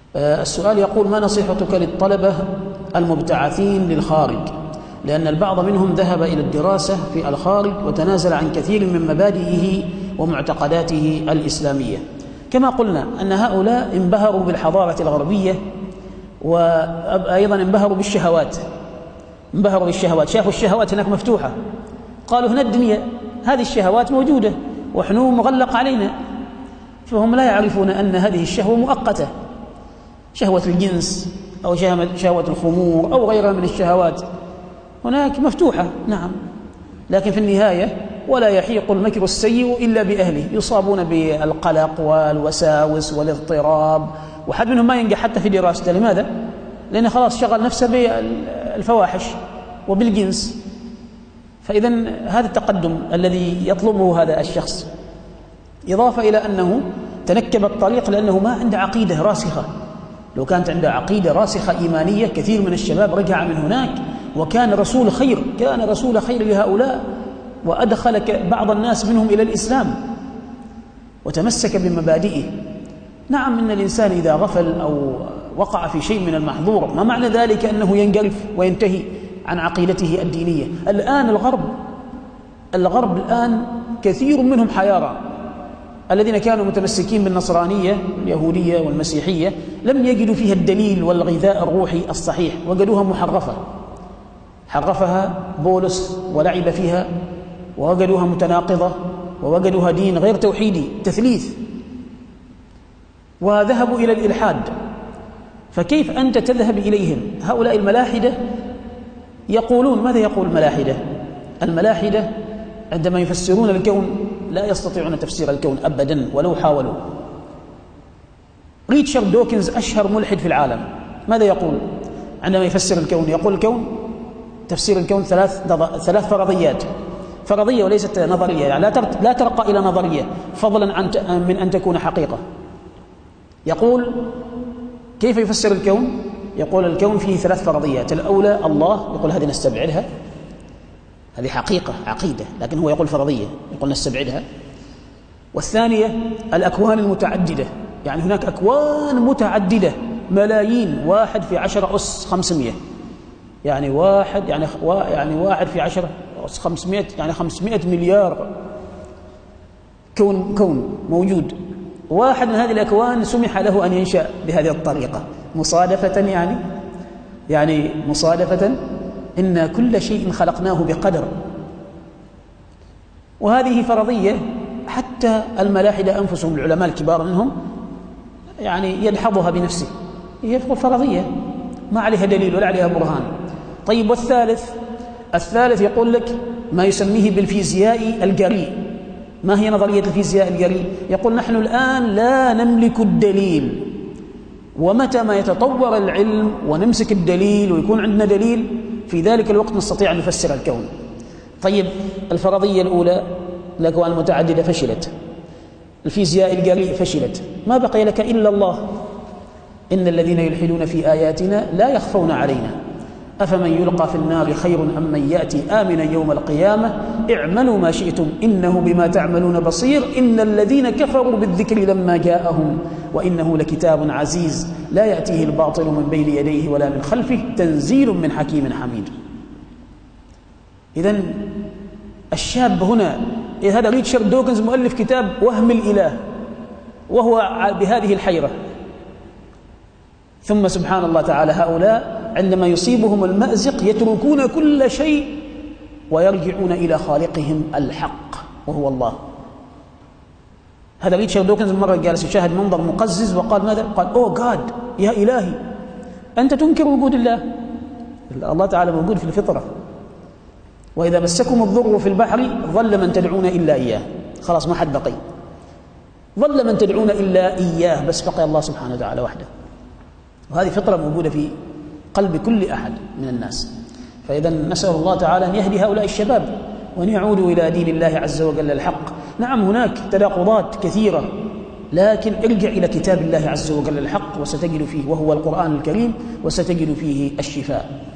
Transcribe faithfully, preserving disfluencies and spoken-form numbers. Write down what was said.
السؤال يقول: ما نصيحتك للطلبة المبتعثين للخارج؟ لأن البعض منهم ذهب إلى الدراسة في الخارج وتنازل عن كثير من مبادئه ومعتقداته الإسلامية. كما قلنا أن هؤلاء انبهروا بالحضارة الغربية، وأيضا انبهروا بالشهوات انبهروا بالشهوات شافوا الشهوات هناك مفتوحة، قالوا هنا الدنيا هذه الشهوات موجودة وحنو مغلق علينا، فهم لا يعرفون أن هذه الشهوة مؤقتة، شهوة الجنس أو شهوة الخمور أو غيرها من الشهوات هناك مفتوحة، نعم، لكن في النهاية ولا يحيق المكر السيء إلا بأهله، يصابون بالقلق والوساوس والاضطراب، وحد منهم ما ينجح حتى في دراسته. لماذا؟ لأنه خلاص شغل نفسه بالفواحش وبالجنس. فإذا هذا التقدم الذي يطلبه هذا الشخص، إضافة إلى أنه تنكب الطريق لأنه ما عنده عقيدة راسخة. لو كانت عنده عقيدة راسخة إيمانية، كثير من الشباب رجع من هناك وكان رسول خير، كان رسول خير لهؤلاء، وأدخل بعض الناس منهم إلى الإسلام وتمسك بمبادئه. نعم، إن الإنسان إذا غفل أو وقع في شيء من المحظور ما معنى ذلك أنه ينجرف وينتهي عن عقيدته الدينية. الآن الغرب الغرب الآن كثير منهم حيارى، الذين كانوا متمسكين بالنصرانية اليهودية والمسيحية لم يجدوا فيها الدليل والغذاء الروحي الصحيح، وجدوها محرفة، حرفها بولس ولعب فيها، ووجدوها متناقضة، ووجدوها دين غير توحيدي، تثليث، وذهبوا إلى الإلحاد. فكيف أنت تذهب إليهم؟ هؤلاء الملاحدة يقولون، ماذا يقول الملاحدة؟ الملاحدة عندما يفسرون الكون لا يستطيعون تفسير الكون أبدا ولو حاولوا. ريتشارد دوكنز أشهر ملحد في العالم، ماذا يقول عندما يفسر الكون؟ يقول الكون تفسير الكون ثلاث ثلاث فرضيات، فرضية وليست نظرية، يعني لا ترقى إلى نظرية فضلا عن من أن تكون حقيقة. يقول كيف يفسر الكون؟ يقول الكون فيه ثلاث فرضيات. الأولى الله، يقول هذه نستبعدها، هذه حقيقة عقيدة، لكن هو يقول فرضية، يقول نستبعدها. والثانية الأكوان المتعددة، يعني هناك أكوان متعددة ملايين، واحد في عشرة أس خمسمائة، يعني واحد يعني يعني واحد في عشرة أس خمسمائة، يعني خمسمائة مليار كون كون موجود. واحد من هذه الأكوان سمح له أن ينشأ بهذه الطريقة مصادفة، يعني يعني مصادفة إن كل شيء خلقناه بقدر. وهذه فرضية حتى الملاحدة أنفسهم العلماء الكبار منهم يعني يدحضها بنفسه، يقول فرضية ما عليها دليل ولا عليها برهان. طيب والثالث؟ الثالث يقول لك ما يسميه بالفيزياء الجريء. ما هي نظرية الفيزياء الجريء؟ يقول نحن الآن لا نملك الدليل، ومتى ما يتطور العلم ونمسك الدليل ويكون عندنا دليل في ذلك الوقت نستطيع أن نفسر الكون. طيب الفرضية الأولى الأكوان المتعددة فشلت، الفيزياء الجريء فشلت، ما بقي لك إلا الله. إن الذين يلحدون في آياتنا لا يخفون علينا أفمن يلقى في النار خير أم من يأتي آمنا يوم القيامة اعملوا ما شئتم إنه بما تعملون بصير إن الذين كفروا بالذكر لما جاءهم وإنه لكتاب عزيز لا يأتيه الباطل من بين يديه ولا من خلفه تنزيل من حكيم حميد. إذن الشاب هنا، هذا ريتشارد دوكنز مؤلف كتاب وهم الإله وهو بهذه الحيرة. ثم سبحان الله تعالى هؤلاء عندما يصيبهم المأزق يتركون كل شيء ويرجعون إلى خالقهم الحق وهو الله. هذا ريتشارد دوكنز مرة جالس يشاهد منظر مقزز وقال ماذا؟ قال أوه جاد، يا إلهي أنت تنكر وجود الله. الله تعالى موجود في الفطرة، وإذا مسكم الضر في البحر ظل من تدعون إلا إياه. خلاص ما حد بقي، ظل من تدعون إلا إياه، بس بقي الله سبحانه وتعالى وحده. وهذه فطرة موجودة في قلب كل أحد من الناس. فإذا نسأل الله تعالى أن يهدي هؤلاء الشباب وأن يعودوا إلى دين الله عز وجل الحق. نعم هناك تناقضات كثيرة، لكن ارجع إلى كتاب الله عز وجل الحق وستجد فيه، وهو القرآن الكريم، وستجد فيه الشفاء.